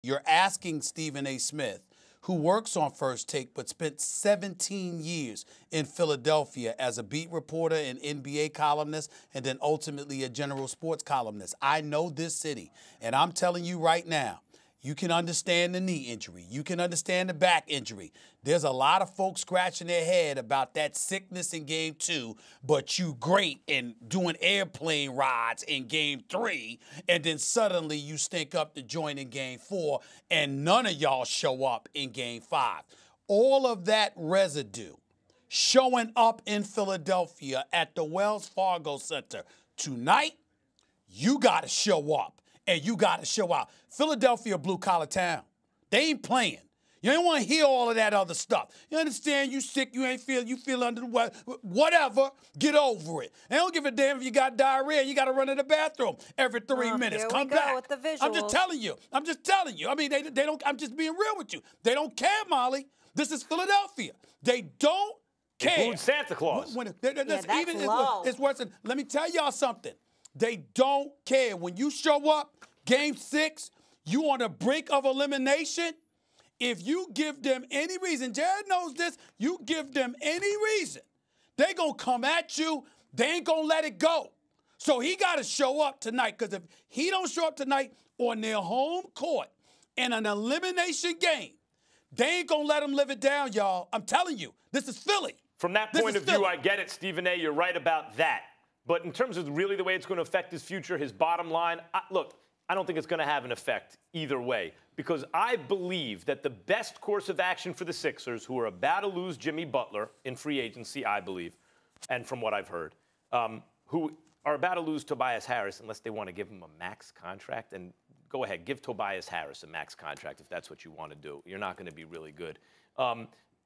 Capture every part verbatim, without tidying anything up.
You're asking Stephen A. Smith, who works on First Take but spent seventeen years in Philadelphia as a beat reporter and N B A columnist and then ultimately a general sports columnist. I know this city, and I'm telling you right now, you can understand the knee injury. You can understand the back injury. There's a lot of folks scratching their head about that sickness in game two, but you great in doing airplane rides in game three, and then suddenly you stink up the joint in game four, and none of y'all show up in game five. All of that residue showing up in Philadelphia at the Wells Fargo Center tonight, you got to show up. And you got to show out. Philadelphia, blue-collar town. They ain't playing. You ain't want to hear all of that other stuff. You understand? You sick, you ain't feel, you feel under the weather. Whatever, get over it. They don't give a damn if you got diarrhea. You got to run to the bathroom every three oh, minutes. Here Come we go back. With the visuals. I'm just telling you. I'm just telling you. I mean, they, they don't, I'm just being real with you. They don't care, Molly. This is Philadelphia. They don't care. Include Santa Claus. When, when, they, they, yeah, that's even, low. It's, it's worse than, let me tell y'all something. They don't care. When you show up, game six, you on the brink of elimination. If you give them any reason, Jared knows this, you give them any reason, they going to come at you. They ain't going to let it go. So he got to show up tonight, because if he don't show up tonight on their home court in an elimination game, they ain't going to let him live it down, y'all. I'm telling you, this is Philly. From that This point is of view, Philly. I get it, Stephen A. You're right about that. But in terms of really the way it's going to affect his future, his bottom line, I, look, I don't think it's going to have an effect either way, because I believe that the best course of action for the Sixers, who are about to lose Jimmy Butler in free agency, I believe, and from what I've heard, um, who are about to lose Tobias Harris unless they want to give him a max contract. And go ahead, give Tobias Harris a max contract if that's what you want to do. You're not going to be really good. Um,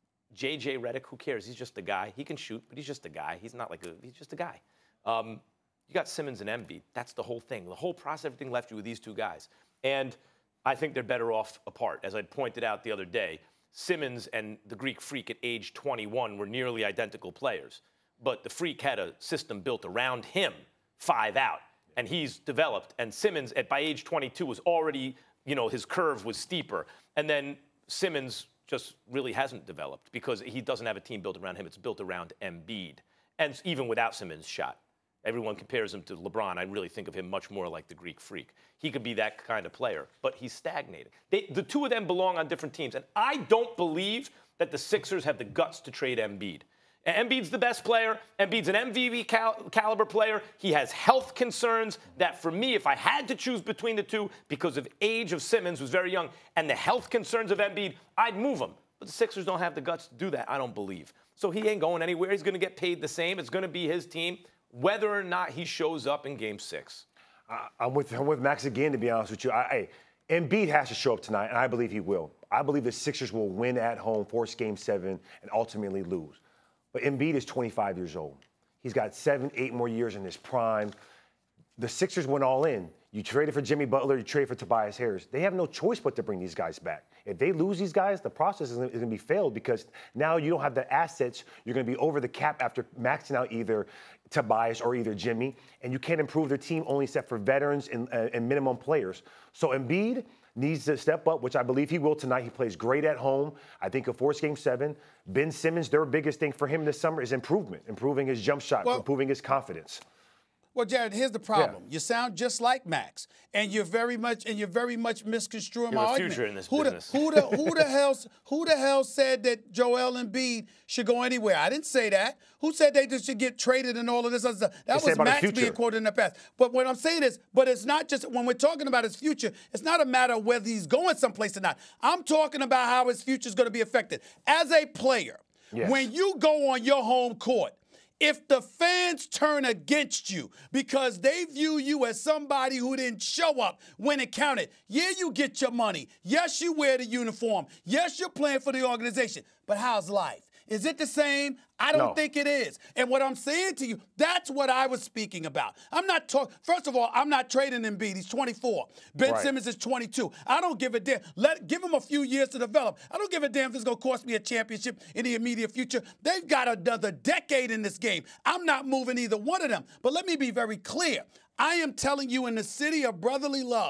J J Redick, who cares? He's just a guy. He can shoot, but he's just a guy. He's not like a, he's just a guy. Um, you got Simmons and Embiid. That's the whole thing. The whole process, everything left you with these two guys. And I think they're better off apart. As I pointed out the other day, Simmons and the Greek Freak at age twenty-one were nearly identical players. But the Freak had a system built around him, five out. And he's developed. And Simmons, at by age twenty-two, was already, you know, his curve was steeper. And then Simmons just really hasn't developed because he doesn't have a team built around him. It's built around Embiid. And even without Simmons' shot. Everyone compares him to LeBron. I really think of him much more like the Greek Freak. He could be that kind of player, but he's stagnated. They, the two of them belong on different teams, and I don't believe that the Sixers have the guts to trade Embiid. Embiid's the best player. Embiid's an M V P cal caliber player. He has health concerns that, for me, if I had to choose between the two, because of age of Simmons, who's very young, and the health concerns of Embiid, I'd move him. But the Sixers don't have the guts to do that, I don't believe. So he ain't going anywhere. He's going to get paid the same. It's going to be his team, whether or not he shows up in game six. Uh, I'm, with, I'm with Max again, to be honest with you. I, I, Embiid has to show up tonight, and I believe he will. I believe the Sixers will win at home, force game seven, and ultimately lose. But Embiid is twenty-five years old. He's got seven, eight more years in his prime. The Sixers went all in. You traded for Jimmy Butler, you traded for Tobias Harris. They have no choice but to bring these guys back. If they lose these guys, the process is going to be failed, because now you don't have the assets. You're going to be over the cap after maxing out either Tobias or either Jimmy, and you can't improve their team only except for veterans and, uh, and minimum players. So Embiid needs to step up, which I believe he will tonight. He plays great at home. I think he'll force game seven. Ben Simmons, their biggest thing for him this summer is improvement, improving his jump shot, well, improving his confidence. Well, Jared, here's the problem. Yeah. You sound just like Max, and you're very much and you're very much misconstruing You're my a argument. future in this who business. The, who the who the hell who the hell said that Joel Embiid should go anywhere? I didn't say that. Who said they just should get traded and all of this other stuff? That They was Max being quoted in the past. But what I'm saying is, but it's not just when we're talking about his future. It's not a matter of whether he's going someplace or not. I'm talking about how his future is going to be affected as a player. Yes. When you go on your home court, if the fans turn against you because they view you as somebody who didn't show up when it counted, yeah, you get your money. Yes, you wear the uniform. Yes, you're playing for the organization. But how's life? Is it the same? I don't No. think it is. And what I'm saying to you, that's what I was speaking about. I'm not talking, first of all, I'm not trading Embiid. He's twenty-four. Ben Right. Simmons is twenty-two. I don't give a damn. Let Give him a few years to develop. I don't give a damn if it's going to cost me a championship in the immediate future. They've got another decade in this game. I'm not moving either one of them. But let me be very clear. I am telling you, in the city of brotherly love,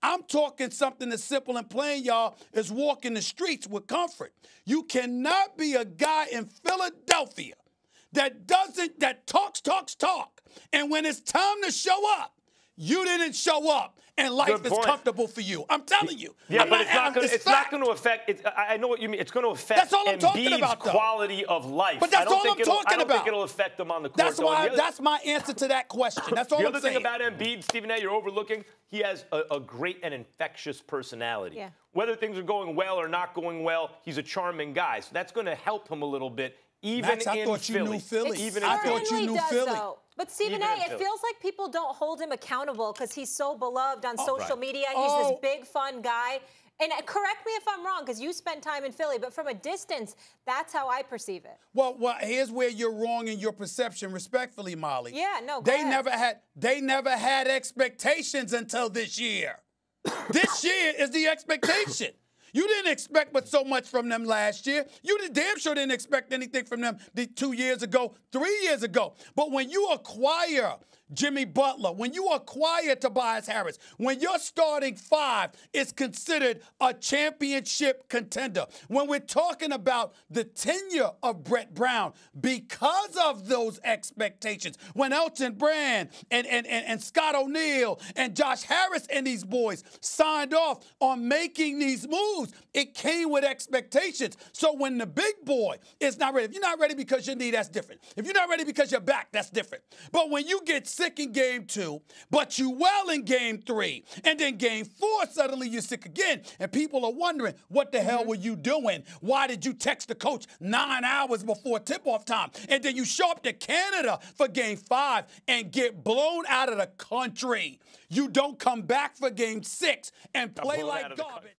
I'm talking something as simple and plain, y'all, as walking the streets with comfort. You cannot be a guy in Philadelphia that doesn't, that talks, talks, talk. And when it's time to show up, you didn't show up, and life is comfortable for you. I'm telling you. Yeah, I'm but not, it's not. I'm, Gonna, it's it's not going to affect. It, I know what you mean. It's going to affect that's all I'm talking Embiid's about, though. quality of life. But that's I don't all think I'm it'll, talking I don't about. think it'll affect them on the court. That's though. why. The other, that's my answer to that question. That's all the I'm other saying. thing about Embiid, Stephen A., you're overlooking. He has a, a great and infectious personality. Yeah. Whether things are going well or not going well, he's a charming guy. So that's going to help him a little bit. Even Max, I in thought you Philly. knew Philly. Even I in Philly. thought you knew does, Philly. Though. But Stephen Even A., in it Philly. feels like people don't hold him accountable because he's so beloved on social right. media. He's Oh. this big, fun guy. And uh, correct me if I'm wrong, because you spent time in Philly, but from a distance, that's how I perceive it. Well, well, here's where you're wrong in your perception, respectfully, Molly. Yeah, no, go They ahead. never had. They never had expectations until this year. This year is the expectation. You didn't expect but so much from them last year. You did damn sure didn't expect anything from them the two years ago, three years ago. But when you acquire Jimmy Butler, when you acquire Tobias Harris, when your starting five is considered a championship contender, when we're talking about the tenure of Brett Brown because of those expectations, when Elton Brand and, and, and, and Scott O'Neal and Josh Harris and these boys signed off on making these moves, it came with expectations. So when the big boy is not ready, if you're not ready because your knee, that's different. If you're not ready because your back, that's different. But when you get sick in game two, but you well in game three, and then game four, suddenly you're sick again, and people are wondering, what the hell were you doing? Why did you text the coach nine hours before tip-off time? And then you show up to Canada for game five and get blown out of the country. You don't come back for game six and play blown out like of the garbage.